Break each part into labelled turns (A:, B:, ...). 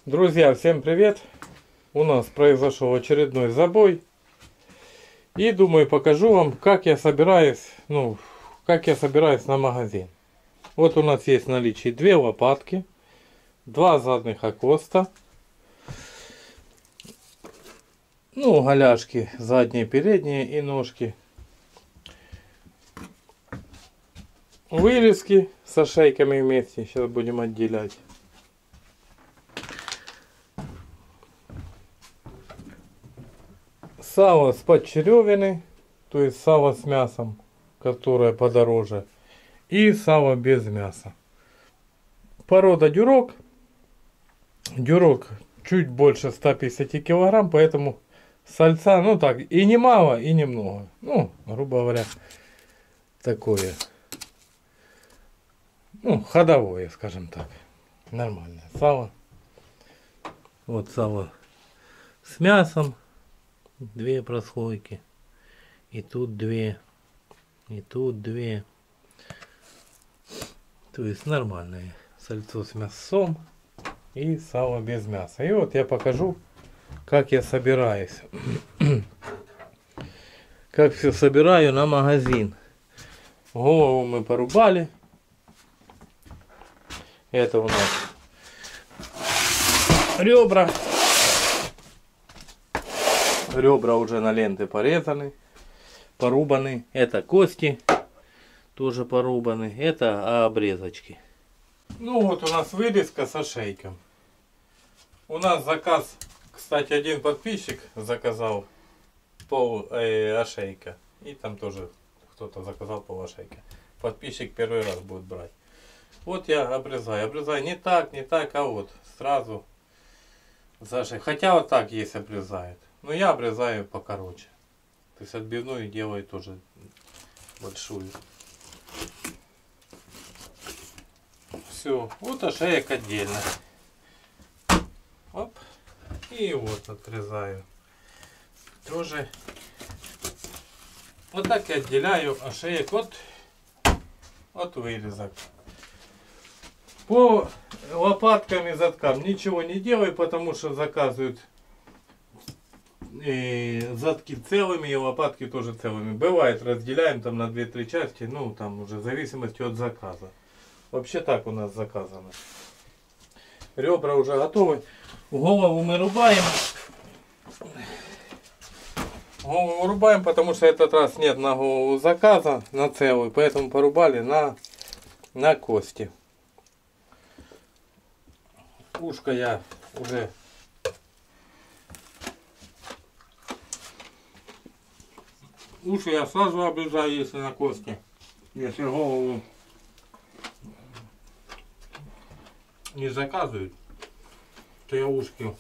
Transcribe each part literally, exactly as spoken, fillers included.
A: Друзья, всем привет! У нас произошел очередной забой. И думаю, покажу вам, как я собираюсь, ну, как я собираюсь на магазин. Вот у нас есть в наличии две лопатки, два задних окоста, ну, голяшки задние, передние и ножки. Вырезки со шейками вместе, сейчас будем отделять. Сало с подчеревины, то есть сало с мясом, которое подороже. И сало без мяса. Порода дюрок. Дюрок чуть больше ста пятидесяти килограмм, поэтому сальца, ну так, и немало, и немного. Ну, грубо говоря, такое. Ну, ходовое, скажем так. Нормальное сало. Вот сало с мясом. Две прослойки. И тут две. И тут две. То есть нормальное сальцо с мясом и сало без мяса. И вот я покажу, как я собираюсь. Как все собираю на магазин. Голову мы порубали. Это у нас ребра. Ребра уже на ленты порезаны, порубаны. Это кости тоже порубаны. Это обрезочки. Ну вот у нас вырезка со шейком. У нас заказ, кстати, один подписчик заказал пол э, ошейка. И там тоже кто-то заказал пол ошейка. Подписчик первый раз будет брать. Вот я обрезаю. Обрезаю не так, не так, а вот сразу за шейк. Хотя вот так есть обрезают. Но я обрезаю покороче. То есть отбивную делаю тоже большую. Все. Вот ошеек отдельно. Оп. И вот отрезаю. Тоже. Вот так я отделяю ошеек от, от вырезок. По лопаткам и задкам ничего не делаю, потому что заказывают и задки целыми и лопатки тоже целыми. Бывает, разделяем там на две-три части, ну там уже в зависимости от заказа. Вообще так у нас заказано. Ребра уже готовы. Голову мы рубаем. Голову рубаем, потому что этот раз нет на голову заказа, на целую, поэтому порубали на, на кости. Ушко я уже уши я сразу обрезаю, если на кости. Если голову не заказывают, то я ушки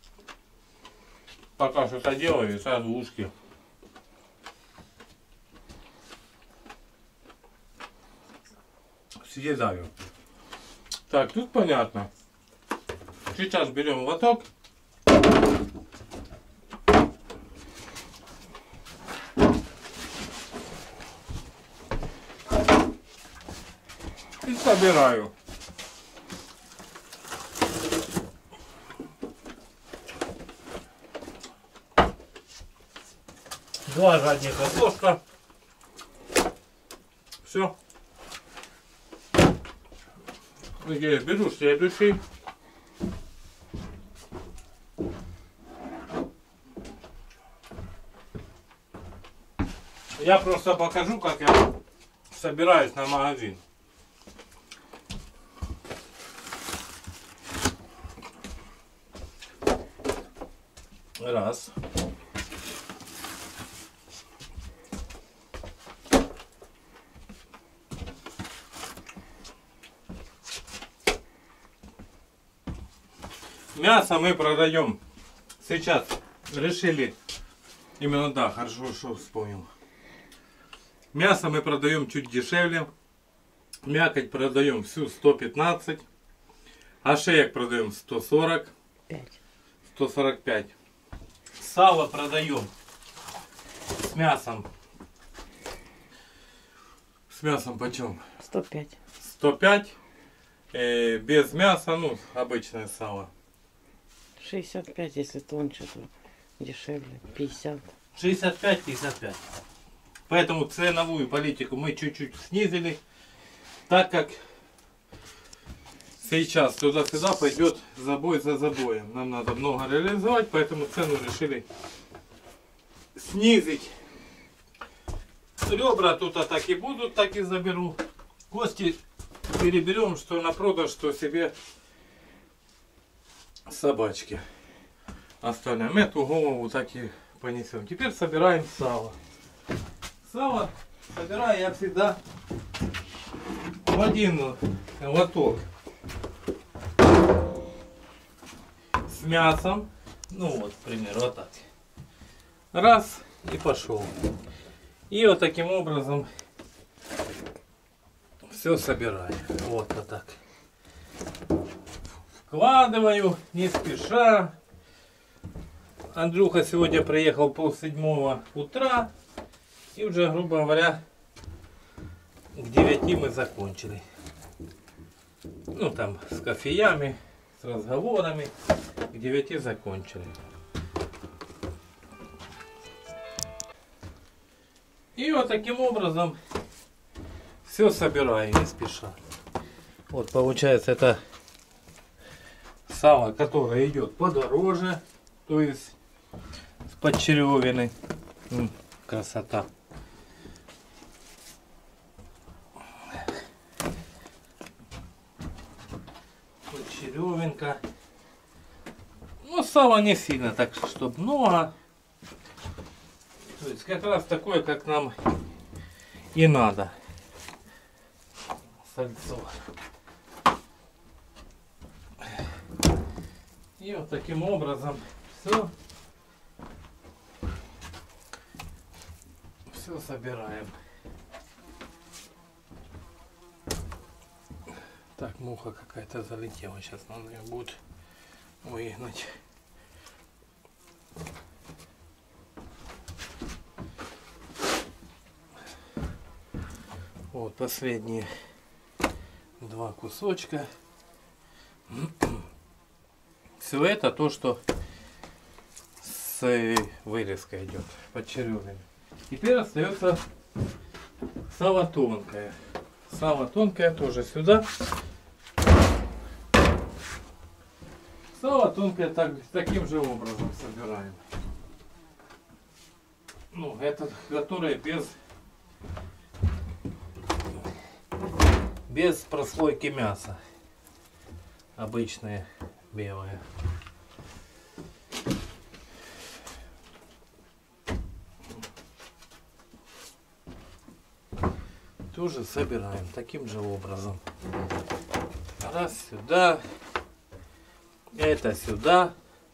A: пока что-то делаю и сразу ушки съедаю. Так, тут понятно. Сейчас берем лоток. И собираю. Два задних окошка. Все. Я беру следующий. Я просто покажу, как я собираюсь на магазин. Раз. Мясо мы продаем. Сейчас решили. Именно да, хорошо, что вспомнил. Мясо мы продаем чуть дешевле. Мякоть продаем всю сто пятнадцать. Ошеек продаем сто сорок. сто сорок пять. Сало продаем с мясом. С мясом почем?
B: сто пять.
A: сто пять. Э, без мяса, ну, обычное сало.
B: шестьдесят пять, если тоньше, то дешевле. пятьдесят.
A: шестьдесят пять — пятьдесят пять. Поэтому ценовую политику мы чуть-чуть снизили, так как сейчас туда-сюда пойдет забой за забоем. Нам надо много реализовать, поэтому цену решили снизить. Ребра тут а так и будут, так и заберу. Кости переберем, что на продаж, что себе собачки. Оставляем эту голову, так и понесем. Теперь собираем сало. Сало собираю я всегда в один лоток с мясом. Ну вот, к примеру, вот так. Раз и пошел. И вот таким образом все собираю. Вот, вот так. Вкладываю, не спеша. Андрюха сегодня приехал пол седьмого утра. И уже, грубо говоря, к девяти мы закончили. Ну там с кофеями, с разговорами. К девяти закончили. И вот таким образом все собираю, не спеша. Вот получается это сало, которое идет подороже, то есть с подчеревиной. Красота. Подчеревинка. Ну, сало не сильно, так чтобы много. То есть как раз такое, как нам и надо. Сальцо. И вот таким образом все. Все собираем. Так, муха какая-то залетела. Сейчас надо ее будет выгнать. Вот последние два кусочка. Все это то, что с вырезкой идет под червями. Теперь остается сало тонкое. Сало тонкое тоже сюда. Сало тонкое так, таким же образом собираем. Ну, это которое без без прослойки мяса. Обычное белое. Тоже собираем таким же образом. Раз сюда, это сюда.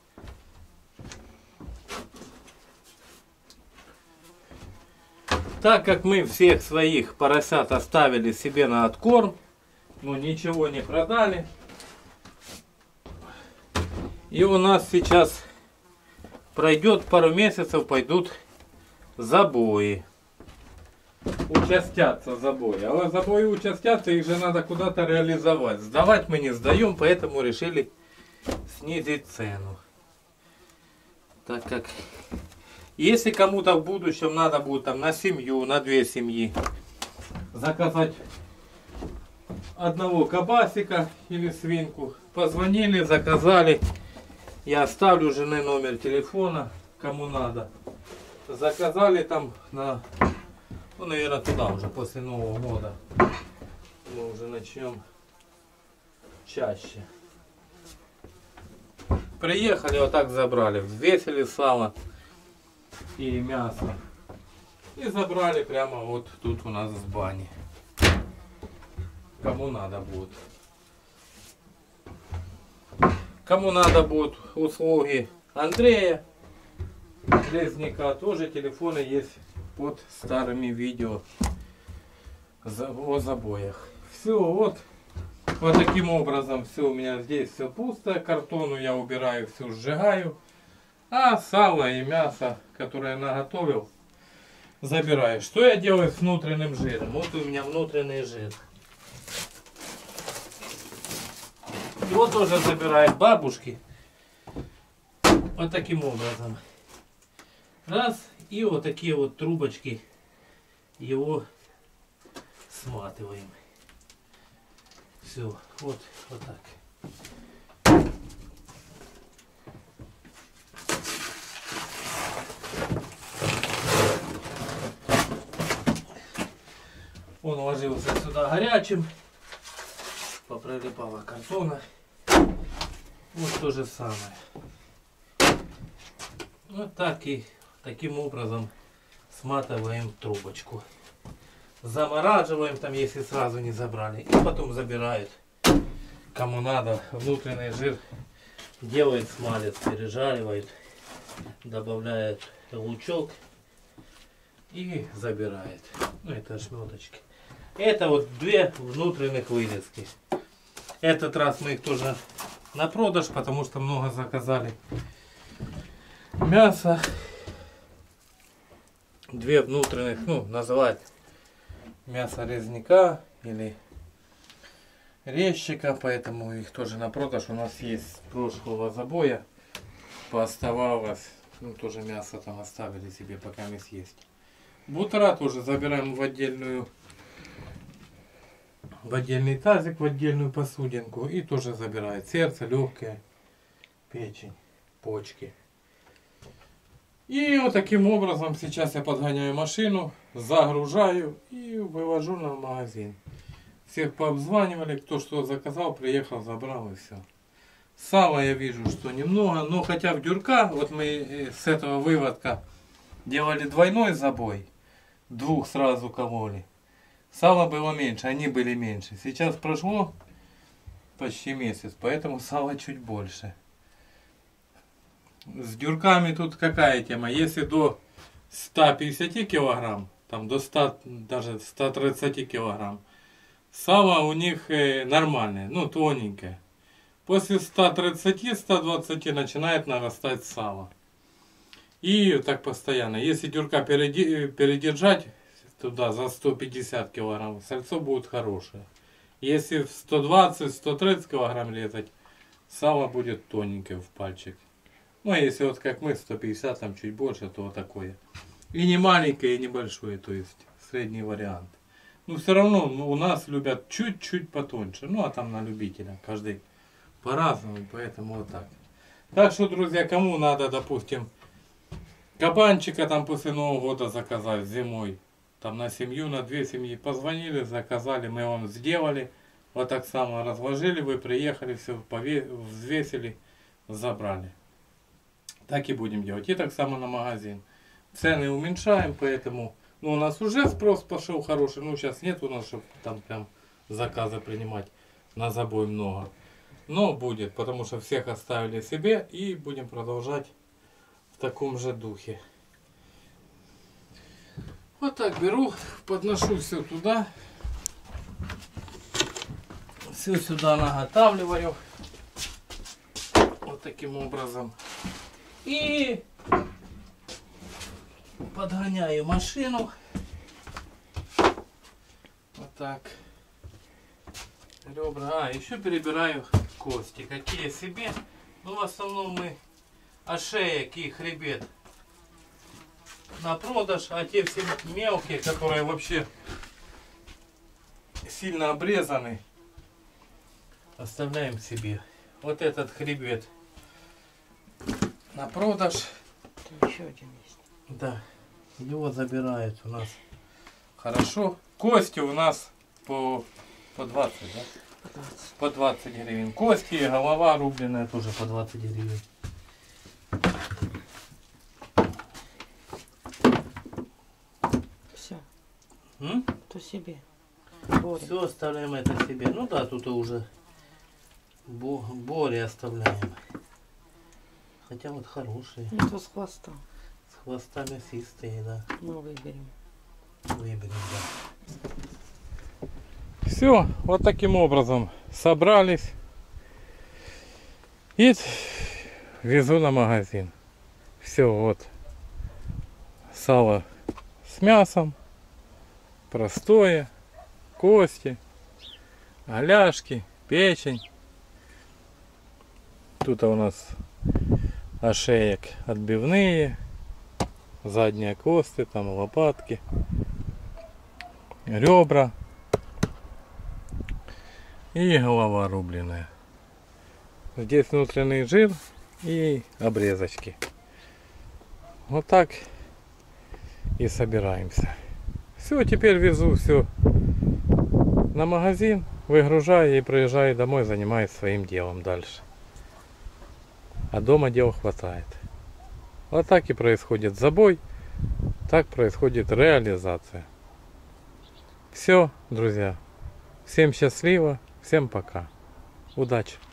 A: Так как мы всех своих поросят оставили себе на откорм, но ничего не продали, и у нас сейчас пройдет пару месяцев, пойдут забои. Участятся забои. А вот забои участятся, их же надо куда-то реализовать. Сдавать мы не сдаем, поэтому решили снизить цену. Так как если кому-то в будущем надо будет там на семью, на две семьи заказать одного кабасика или свинку, позвонили, заказали. Я оставлю жены номер телефона, кому надо. Заказали там на... Ну, наверное, туда уже после Нового года мы уже начнем чаще. Приехали, вот так забрали, взвесили сало и мясо. И забрали прямо вот тут у нас в бане. Кому надо будет. Кому надо будут услуги Андрея Лезника, тоже телефоны есть под старыми видео о забоях. Все, вот, вот таким образом все у меня здесь все пусто. Картону я убираю, все сжигаю. А сало и мясо, которое я наготовил, забираю. Что я делаю с внутренним жиром? Вот у меня внутренний жир. Его тоже забирают бабушки. Вот таким образом. Раз. И вот такие вот трубочки его сматываем. Все. Вот, вот так. Он ложился сюда горячим. Поприлипало картона. Вот то же самое. Вот так и таким образом сматываем трубочку. Замораживаем там, если сразу не забрали. И потом забирают. Кому надо, внутренний жир делает, смалец, пережаривает. Добавляет лучок и забирает. Ну, это ошметочки. Это вот две внутренних вырезки. Этот раз мы их тоже на продаж, потому что много заказали мяса. Две внутренних, ну, называют мясо резняка или резчика, поэтому их тоже на продаж. У нас есть с прошлого забоя, пооставалось, ну, тоже мясо там оставили себе, пока не съесть. Бутера тоже забираем в отдельную, в отдельный тазик, в отдельную посудинку, и тоже забирает сердце, легкое, печень, почки. И вот таким образом сейчас я подгоняю машину, загружаю и вывожу на магазин. Всех пообзванивали, кто что заказал, приехал, забрал и все. Сала я вижу, что немного, но хотя в дюрка, вот мы с этого выводка делали двойной забой, двух сразу кололи. Сала было меньше, они были меньше. Сейчас прошло почти месяц, поэтому сала чуть больше. С дюрками тут какая тема? Если до ста пятидесяти килограмм, там до ста, даже ста тридцати килограмм, сало у них нормальное, ну тоненькое. После ста тридцати — ста двадцати начинает нарастать сало. И так постоянно. Если дюрка передержать туда за сто пятьдесят килограмм, сальцо будет хорошее. Если в сто двадцать — сто тридцать килограмм резать, сало будет тоненькое в пальчик. Ну, а если вот как мы, сто пятьдесят, там чуть больше, то вот такое. И не маленькое, и не большое, то есть средний вариант. Но все равно, ну, у нас любят чуть-чуть потоньше. Ну, а там на любителя. Каждый по-разному, поэтому вот так. Так что, друзья, кому надо, допустим, кабанчика там после Нового года заказать зимой, там на семью, на две семьи, позвонили, заказали, мы вам сделали. Вот так само разложили, вы приехали, все взвесили, забрали. Так и будем делать. И так само на магазин. Цены уменьшаем, поэтому... Ну, у нас уже спрос пошел хороший. Ну, сейчас нет у нас, чтобы там прям заказы принимать. На забой много. Но будет, потому что всех оставили себе. И будем продолжать в таком же духе. Вот так беру, подношу все туда. Все сюда наготавливаю. Вот таким образом. И подгоняю машину. Вот так. Ребра. А, еще перебираю кости. Какие себе. Ну, в основном мы ошеек и хребет на продаж. А те все мелкие, которые вообще сильно обрезаны, оставляем себе. Вот этот хребет на продаж.
B: Там еще один есть.
A: Да, его забирают у нас. Хорошо. Кости у нас по, по двадцать, да?
B: По двадцать.
A: По двадцать гривен. Кости, голова рубленая тоже по двадцать гривен.
B: Все.
A: М?
B: То себе. Боря.
A: Все оставляем это себе. Ну да, тут уже бо более оставляем. Хотя вот хорошие.
B: Это с хвоста.
A: С хвоста мясистые, да.
B: Мы выберем.
A: Выберем, да. Все, вот таким образом собрались. И везу на магазин. Все, вот. Сало с мясом. Простое. Кости. Голяшки. Печень. Тут у нас ошеек отбивные, задние кости, там лопатки, ребра и голова рубленая. Здесь внутренний жир и обрезочки. Вот так и собираемся. Все, теперь везу все на магазин, выгружаю и приезжаю домой, занимаюсь своим делом дальше. А дома дел хватает. Вот так и происходит забой, так происходит реализация. Все, друзья. Всем счастливо, всем пока. Удачи.